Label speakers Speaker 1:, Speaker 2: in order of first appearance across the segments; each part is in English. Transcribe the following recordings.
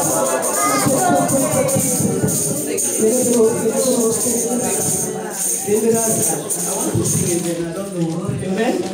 Speaker 1: Amen.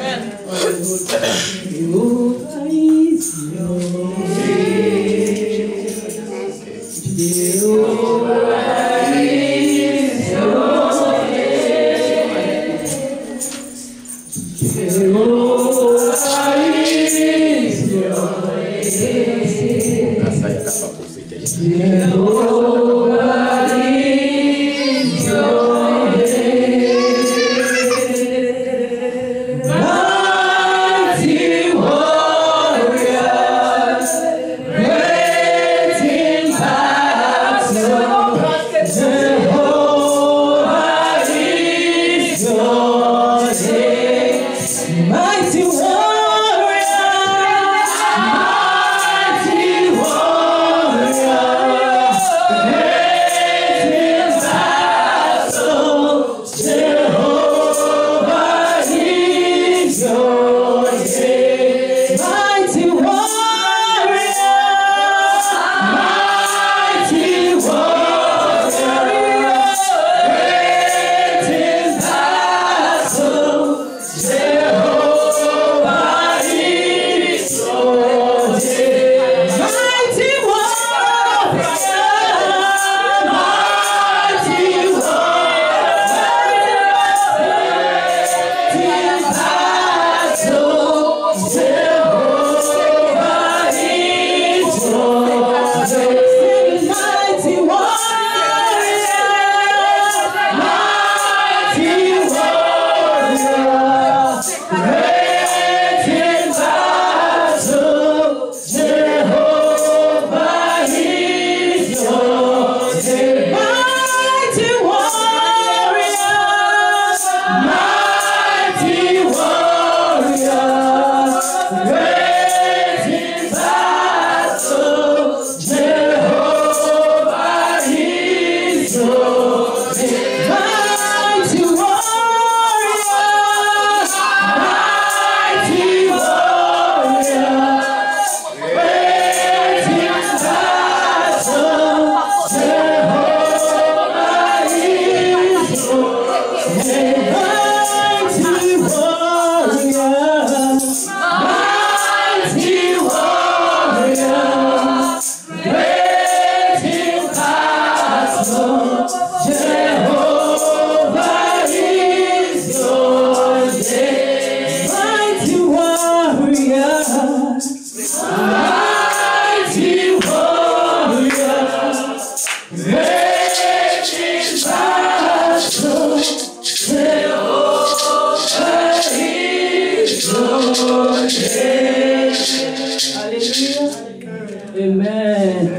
Speaker 1: Amen.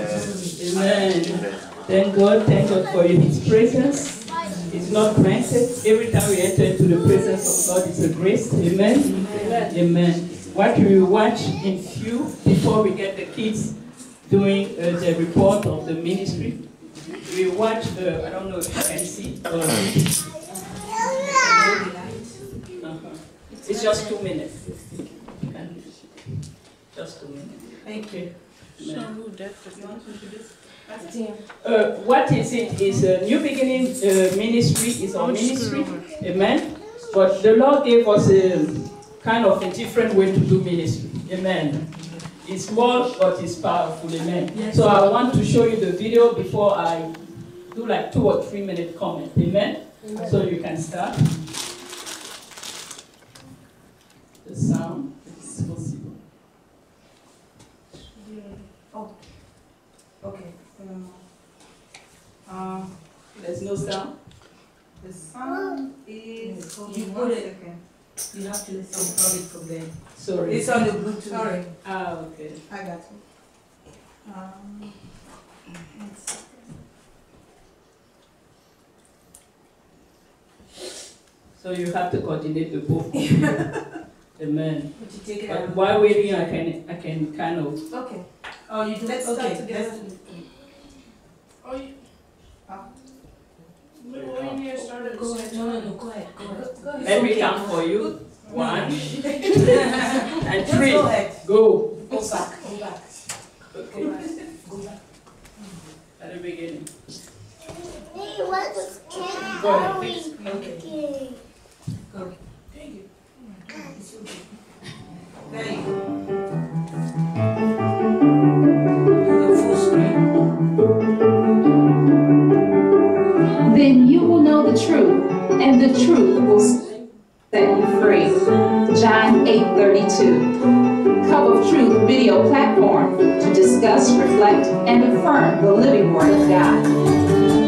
Speaker 1: Amen. Thank God for His presence. It's not granted. Every time we enter into the presence of God, it's a grace. Amen. Amen. What we will watch in few before we get the kids doing the report of the ministry. We watch I don't know if you can see. It's just 2 minutes. Just 2 minutes. Thank you. What is it? Is a New Beginning ministry, is our ministry. Amen. But the Lord gave us a kind of a different way to do ministry. Amen. It's small, but it's powerful. Amen. Yes. So I want to show you the video before I do like 2 or 3 minute comment. Amen. Amen. So you can start. The sound, if it's possible.
Speaker 2: Oh, okay.
Speaker 1: There's no sound.
Speaker 2: The sound is. You put it. You have to listen probably from there.
Speaker 1: Sorry.
Speaker 2: It's on the Bluetooth. Sorry.
Speaker 1: Ah, okay.
Speaker 2: I got it.
Speaker 1: So you have to coordinate the both. Amen. But while waiting, I can kind of.
Speaker 2: Okay. Oh, you do. Let's start together.
Speaker 3: Oh, you.
Speaker 2: Go ahead. No, go ahead.
Speaker 1: Let me count for you. 1 and 3.
Speaker 2: Go ahead.
Speaker 1: Go.
Speaker 2: Go back.
Speaker 1: Okay.
Speaker 2: Go back.
Speaker 1: Go ahead.
Speaker 2: Okay. Go. There you go. Do the full screen.
Speaker 4: Then you will know the truth, and the truth will set you free. John 8:32. Cup of Truth video platform to discuss, reflect, and affirm the living Word of God.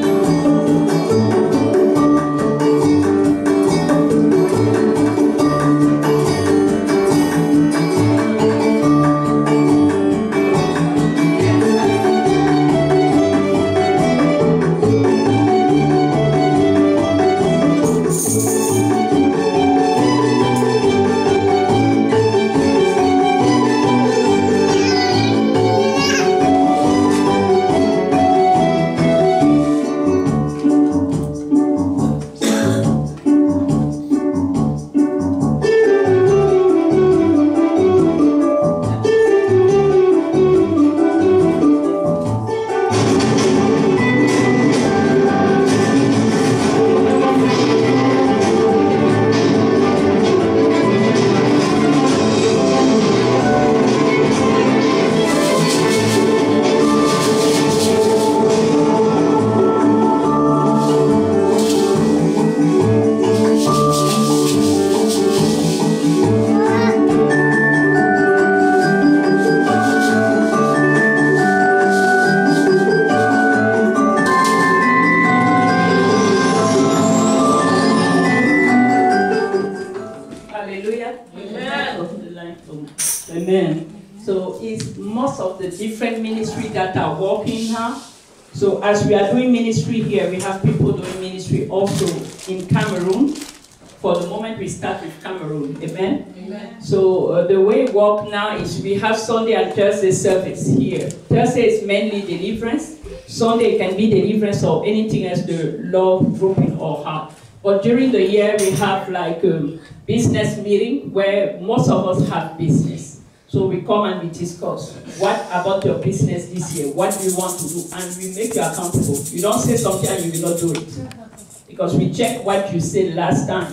Speaker 1: Different ministry that are working now. So as we are doing ministry here, we have people doing ministry also in Cameroon. For the moment, we start with Cameroon. Amen? Amen. So the way we work now is we have Sunday and Thursday service here. Thursday is mainly deliverance. Sunday can be deliverance or anything else the Lord drop in our heart. But during the year, we have like a business meeting where most of us have business. So we come and we discuss, what about your business this year? What do you want to do? And we make you accountable. You don't say something and you will not do it. Because we check what you said last time.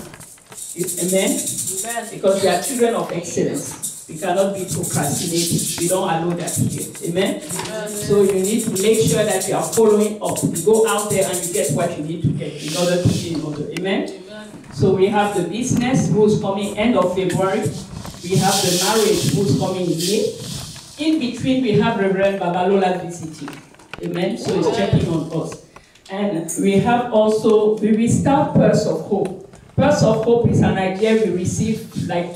Speaker 1: Amen? Amen. Because we are children of excellence. We cannot be procrastinating. We don't allow that here. Amen? Amen? So you need to make sure that you are following up. You go out there and you get what you need to get in order to be in order. Amen? Amen? So we have the business who's coming end of February. We have the marriage who's coming in May. In between, we have Reverend Babalola visiting. Amen? So he's checking on us. And we have also, we will start Purse of Hope. Purse of Hope is an idea we received like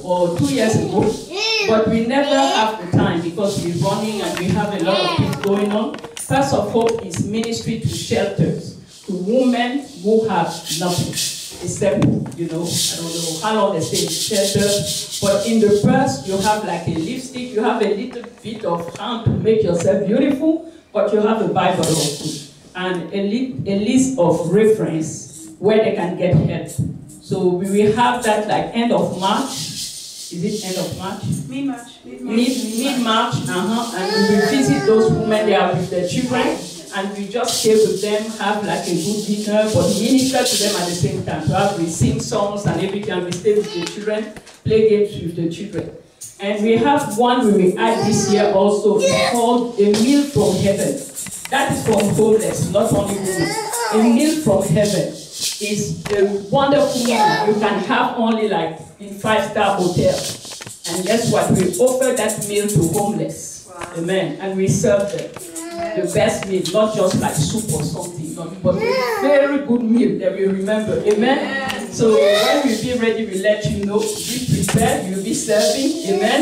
Speaker 1: 2 years ago, but we never have the time because we're running and we have a lot of things going on. Purse of Hope is ministry to shelters, to women who have nothing. Except, you know, I don't know how long they stay in shelter, but in the purse you have like a lipstick, you have a little bit of hand to make yourself beautiful, but you have a Bible also, and a list of reference where they can get help. So we will have that like end of March. Is it end of March? Mid-March. Mid-March, and we will visit those women there with their children. And we just stay with them, have like a good dinner, but minister to them at the same time. So we sing songs and everything, we stay with the children, play games with the children. And we have one we will add this year also, called A Meal from Heaven. That is from homeless, not only women. A Meal from Heaven is a wonderful meal you can have only like in 5-star hotels. And guess what? We offer that meal to homeless. Wow. Amen. And we serve them. The best meal, not just like soup or something, but a very good meal that we remember. Amen? So when we be ready, we let you know. Be prepared, you'll be serving. Amen?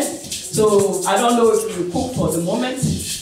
Speaker 1: So I don't know if you cook for the moment.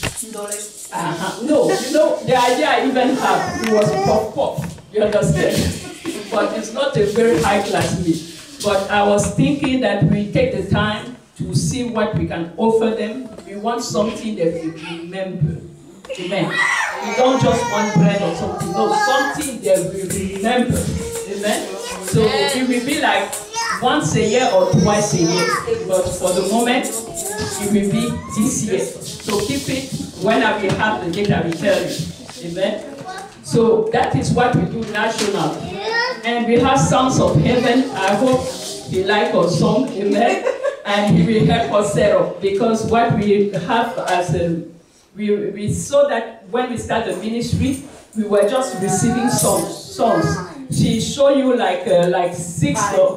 Speaker 1: No, you know, the idea I even had, it was puff-puff. You understand? But it's not a very high-class meal. But I was thinking that we take the time to see what we can offer them. We want something that we remember. Amen. We don't just want bread or something. No, something that we remember. Amen. So it will be like once a year or twice a year. But for the moment, it will be this year. So keep it. When I will have the date, I will tell you. Amen. So that is what we do national. And we have Sons of Heaven. I hope he likes our song, amen. And he will help us set up, because what we have as a, we saw that when we started the ministry, we were just receiving songs. She showed you like 6 or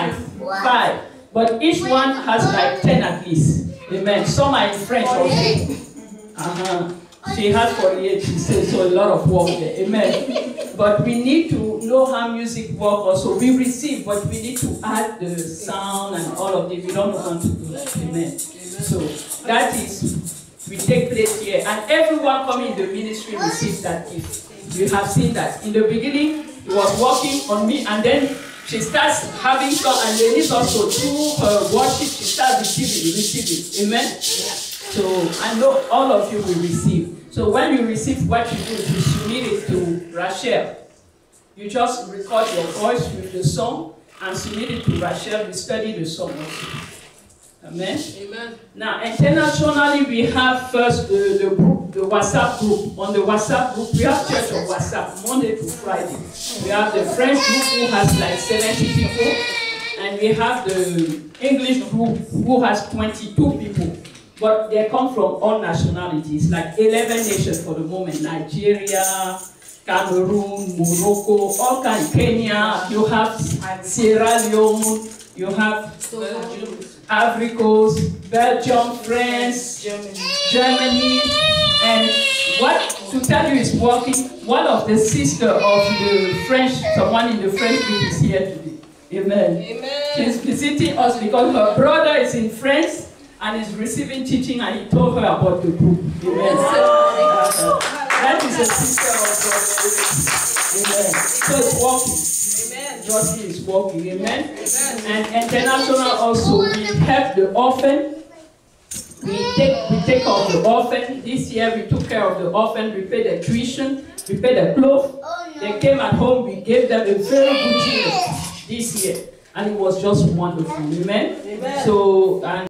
Speaker 1: 5. But each one has like 10 at least. Amen. Some are in French also. She has 48, she says, so a lot of work there. Amen. But we need to know how music works also. We receive, but we need to add the sound and all of this. We don't know how to do that. Amen. So that is, we take place here. And everyone coming in the ministry receives that gift. You have seen that. In the beginning, he was working on me, and then she starts having some, and Denise also, through her worship, she starts receiving. Amen? So, I know all of you will receive. So, when you receive, what you do is you submit it to Rachel. You just record your voice with the song and submit it to Rachel. We study the song also. Amen? Amen. Now, internationally, we have first the group, the WhatsApp group. On the WhatsApp group, we have Church of WhatsApp, Monday to Friday. We have the French group who has like 70 people. And we have the English group who has 22 people. But they come from all nationalities, like 11 nations for the moment. Nigeria, Cameroon, Morocco, all kinds. Kenya, you have Sierra Leone, you have Ivory Coast, Belgium, France, Germany. And what to tell you is working, one of the sisters of the French, someone in the French group is here today. Amen. Amen. She's visiting us because her brother is in France and is receiving teaching, and he told her about the group. Amen. That is a sister of God. Amen. So it's working. Amen. Josie is working. Amen. And international also, we help the orphan. We take care of the orphan. This year we took care of the orphan. We paid the tuition. We paid the clothes. They came at home. We gave them a very good year this year. And it was just wonderful. Amen. Amen. So, and